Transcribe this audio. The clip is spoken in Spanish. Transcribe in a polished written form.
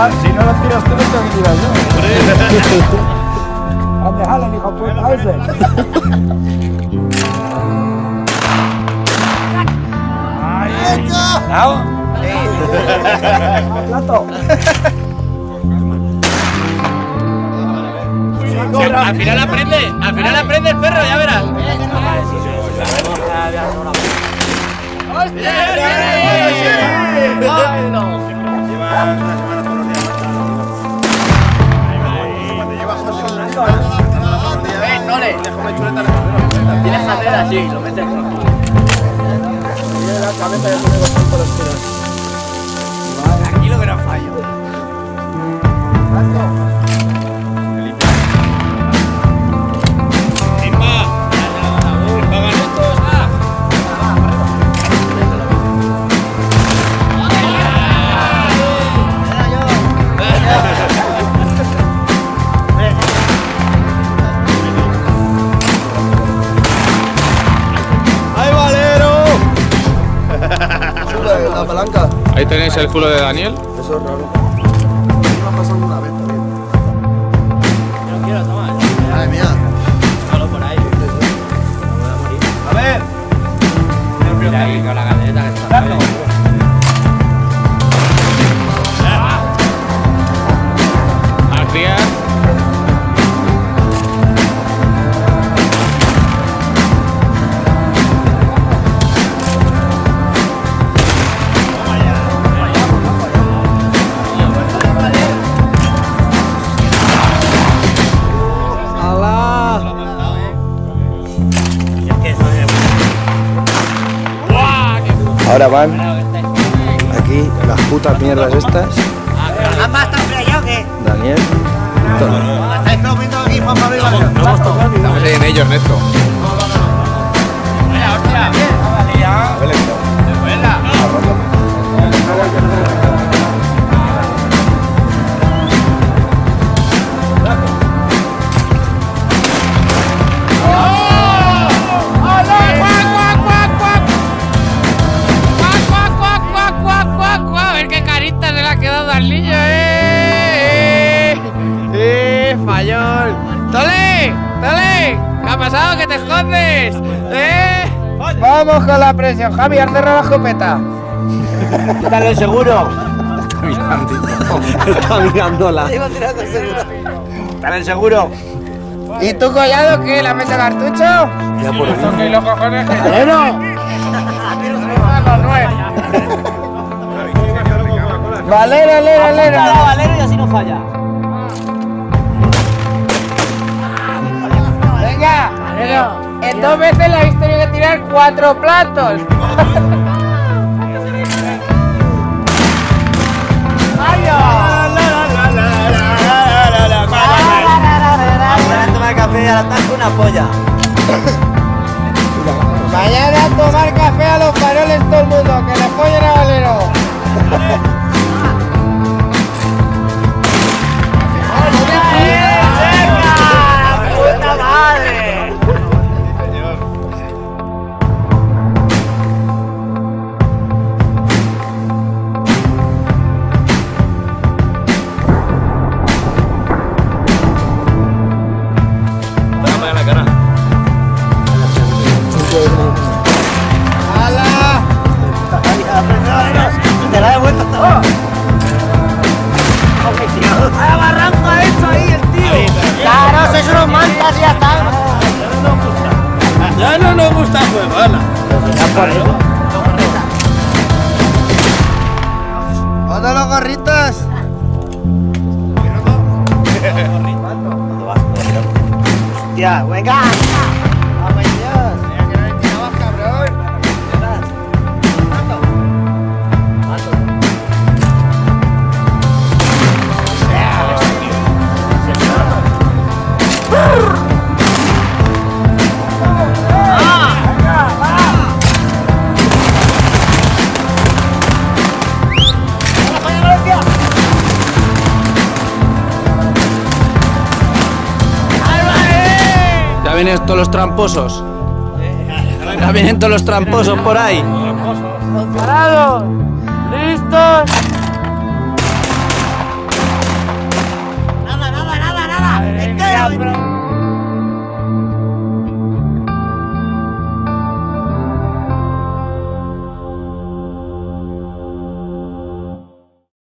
Si no lo tiras tú, no tengo que tirar yo. ¿Dónde jalen, hijo puta ese? ¡Bravo! ¡Plato! Al final aprende el perro, ya verás. ¡Hostia! No le. Tienes jatera así, lo metes. Tiene la cabeza ya tiene bastante los tiros. Tranquilo que no fallo. La palanca. Ahí tenéis el culo de Daniel. Eso es raro. A mí me ha pasado una vez también. Yo no quiero tomar. Madre mía. Solo por ahí. A ver. Mira ahí con la galeta que está. Adrián. Ahora van aquí las putas mierdas estas. ¿Ambas están freyados o qué? Daniel. ¿Estáis comiendo aquí, Juan Pablo y Barrio? Estamos en ellos, Neto. Mira, hostia. Fallón. ¡Tole! ¡Tole! ¿Qué ha pasado? ¿Que te escondes? Vamos con la presión. Javi, has cerrado la escopeta. Dale el seguro. Está mirándola. Dale el seguro. ¿Y tú, Collado, qué? ¿La mesa cartucho? Ya por ¿Esto qué los cojones que ¡Valero! Valero, Valero y así no falla. Venga, en 2 veces le habéis tenido que tirar 4 platos. Tomar café al ataque una polla. Mañana a tomar café a los faroles todo el mundo, que le follen a Valero. ¡Puta madre! Dame la cara. ¡Hala! Te la he devuelto hasta ¡vaya barranco ha hecho ahí el tío! ¡Claro, sois unos mantas y ya está! Ya no nos gusta jugarla. ¡Todos los gorritos! ¡Hostia, venga! ¡Vamos, Dios! Mira que no le tirabas, cabrón. Ya vienen todos los tramposos. Ya vienen todos los tramposos por ahí. ¡Parados! ¡Listos! la